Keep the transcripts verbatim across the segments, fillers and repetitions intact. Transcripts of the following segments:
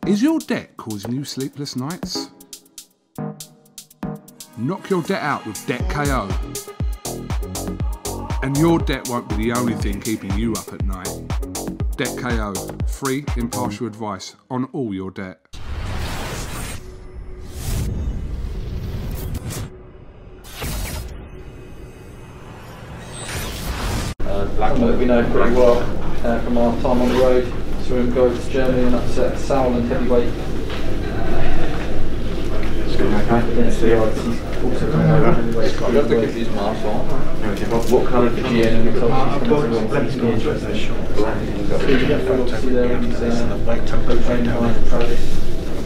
Is your debt causing you sleepless nights? Knock your debt out with Debt K O. And your debt won't be the only thing keeping you up at night. Debt K O, free impartial advice on all your debt. Someone that we know pretty well uh, from our time on the road. So we go to Germany and that's uh, Sauerland heavyweight. Okay. Against the odds, he's also coming over heavyweight. I've got to give these masks on. What colour for G N? And we told she's going to bring some interesting. So you get full obviously there when you say uh, training behind Travis.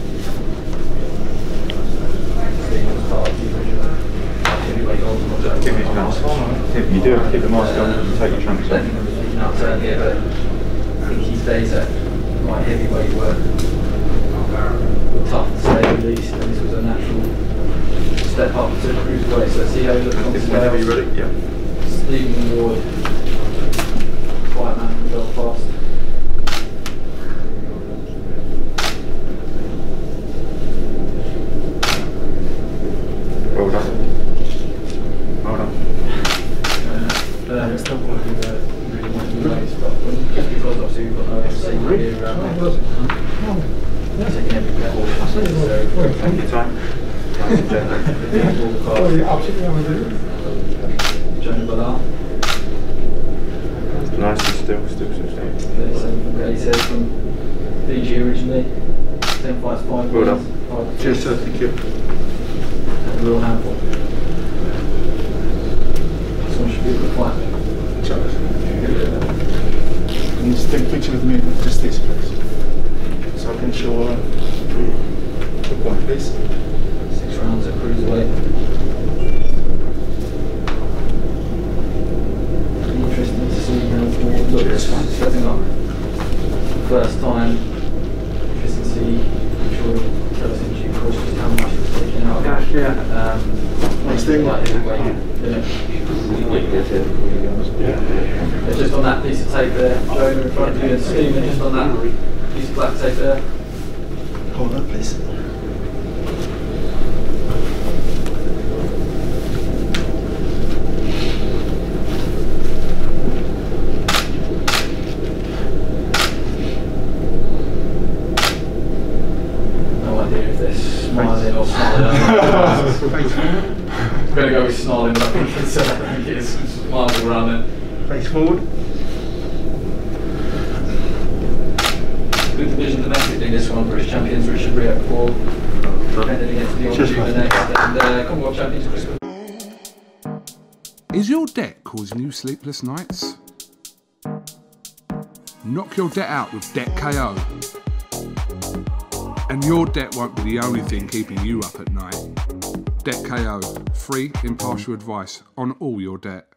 Give his mask on. If you do have to keep the mask on, you take your trunks off. Not turn here, but I think his days at my heavyweight were tough to say the least, and this was a natural step up to cruiserweight. So let's see how he looks on the scale. Whenever you're ready, yeah. Stephen Ward, quiet man from Belfast. Well done. Well done. Uh, it's still going to be uh, really one of the ways, but because obviously we've got no F C here, um, taking every bet all necessary. Take your time. JONE VOLAU. Nice and still, still, still, still. thirty-seven from Gateshead from Fiji originally. ten fights, five Well wins. done. Cheers, sir. Thank you. A real handful. This one should be a good fight. Can you just take a picture with me, just this please, so I can show uh, the point, please. Six rounds at cruiserweight. Interesting to see how Ward looks stepping up. First time. Interesting to see. I'm sure he'll tell us in due course just how much he's taking out. Yeah, yeah. Um, Next thing. like heavyweight, yeah. Just on that piece of tape there, Jonah in front of you and Stephen, just on that piece of black tape there. Hold on, please. No idea if they're smiling or smiling. I'm going to go with snarling, but I think it's, uh, I think it's smiles around it. Face forward. Good division domestically this one, British champions Richard Riak before, defending against the Old next, and uh, Commonwealth champions Chris. Is your debt causing you sleepless nights? Knock your debt out with Debt K O. And your debt won't be the only thing keeping you up at night. Debt K O, free impartial advice on all your debt.